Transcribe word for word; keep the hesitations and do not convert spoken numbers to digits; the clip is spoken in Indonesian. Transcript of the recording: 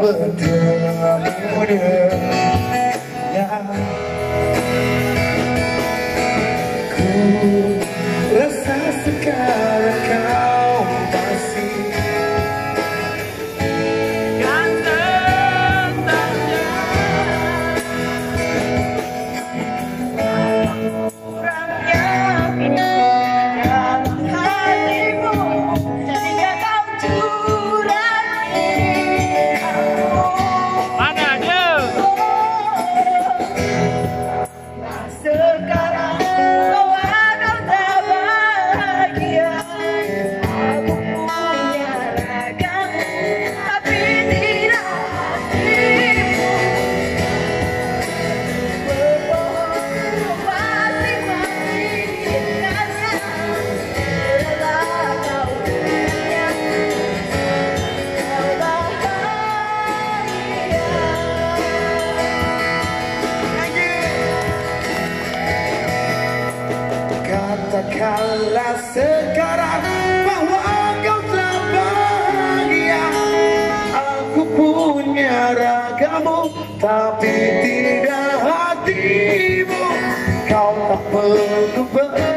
bertemu dengan ku rasa sekarang kau masih ganteng saja. Kurangnya dalam hatimu jika kau curangi aku. Mana dia? Nah sekarang kau ada tak bahagia. Aku punya ragam tapi tidak hatimu. Berbohong masing-masing karena telah kau punya kau bahagia. Katakanlah sekarang bahwa kau telah bahagia. Aku punya ragamu tapi tidak hatimu. Kau tak perlu ber